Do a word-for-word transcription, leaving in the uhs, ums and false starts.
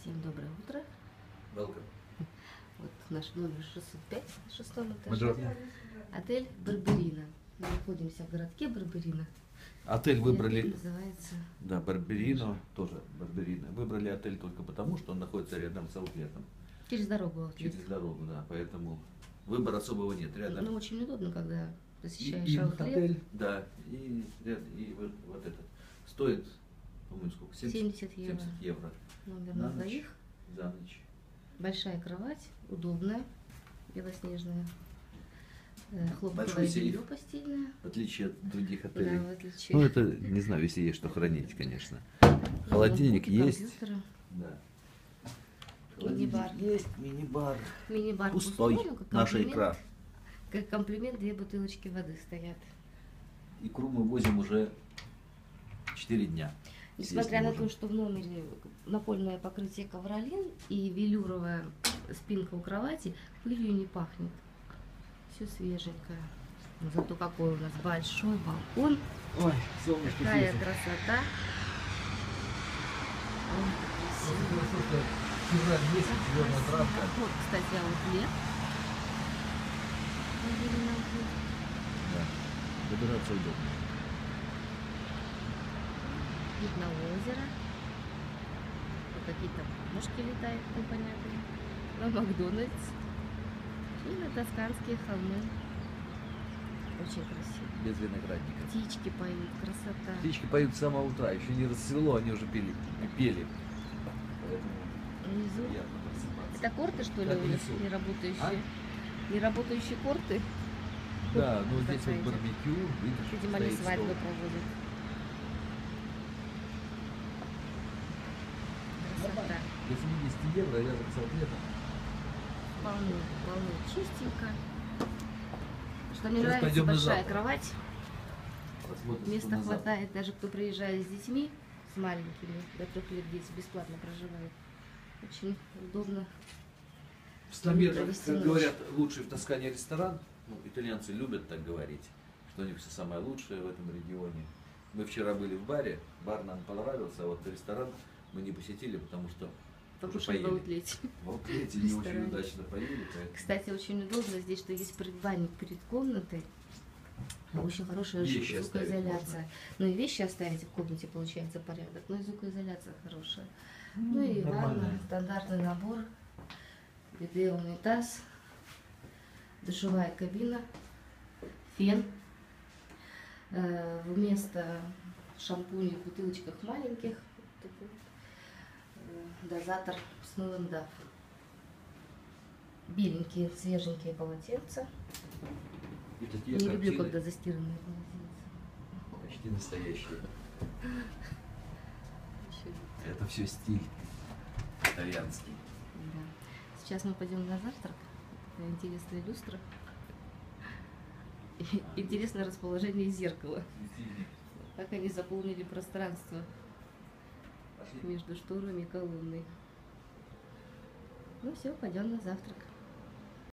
Всем доброе утро. Welcome. Вот наш номер шестьсот пять на шестом этаже. Мажор. Отель Барберина. Мы находимся в городке Барберина. Отель выбрали, Отель называется... да, Барберино, тоже Барберино. Выбрали отель только потому, что он находится рядом с аутлетом. Через дорогу. Вот Через есть. дорогу, да, поэтому выбора особого нет. Рядом Ну, очень удобно, когда и, посещаешь и аутлет. отель, да, и, ряд- и вот, вот этот. Стоит, по-моему, сколько? семьдесят евро. семьдесят евро. Номер На на ночь. двоих. За ночь. Большая кровать, удобная, белоснежная. Э, Хлопковое Большой сейф. белье постельное. В отличие от других Да, отелей. в отличие. Ну, это, не знаю, если есть что хранить, конечно. Холодильник Ноутбуки, есть. компьютеры. Да. Мини-бар. Холодильник есть, мини-бар. Мини-бар Пустой. пустой, но как Наша комплимент- икра. Как комплимент, две бутылочки воды стоят. Икру мы возим уже четыре дня. Несмотря Съесть на не то, можем. что в номере напольное покрытие ковролин и велюровая спинка у кровати, пылью не пахнет. Все свеженькое. Но зато какой у нас большой балкон. Ой, солнышко Какая светит. красота. Ой, Очень красиво. хорошо, что февраль месяц, зеленая травка. Вот, кстати, аутлет. Подарили нам тут. Да. Добираться удобно. Вид на озеро. Вот какие-то мушки летают непонятные. На Макдональдс. И на тосканские холмы. Очень красиво. Без виноградника. Птички поют, красота. Птички поют с самого утра. Еще не расцвело, они уже пели, пели. Поэтому Внизу. приятно просыпаться. Это корты, что ли, Как у них внизу. не работающие? А? Не работающие корты? Да, ну здесь вот Какая-то. барбекю, видишь, Видимо, они стоит свадьбы стол. проводят. Красота. До семидесяти евро рядом с аутлетом. Вполне, вполне чистенько. Что мне Сейчас нравится, пойдем на большая завтрак. кровать. Посмотрим, что Места на завтра. хватает, даже кто приезжает с детьми, с маленькими, до трех лет дети бесплатно проживают. Очень удобно. В ста метрах, Провести как ночь. говорят, лучший в Тоскане ресторан. Ну, итальянцы любят так говорить, что у них все самое лучшее в этом регионе. Мы вчера были в баре, бар нам понравился, а вот ресторан мы не посетили, потому что уже Покушать в поели. аутлете. В аутлете В не очень ресторане. удачно поели, поэтому Кстати, очень удобно здесь, что есть предбанник перед комнатой. Очень хорошая Вещи оставить звукоизоляция. Ну и вещи оставить в комнате, получается порядок. Ну и звукоизоляция хорошая. Ну и ванна, нормально. стандартный набор. Биде, унитаз. Душевая кабина. Фен. Э, Вместо шампуней в бутылочках маленьких. Вот такой вот, э, дозатор с мылом даф. Беленькие, свеженькие полотенца. И такие Не люблю, картины когда застиранные полотенца. почти настоящие. Еще Это все стиль итальянский. Да. Сейчас мы пойдем на завтрак. Такая интересная люстра. И интересное расположение зеркала. Как они заполнили пространство Пошли. между шторами и колонной. Ну все, пойдем на завтрак.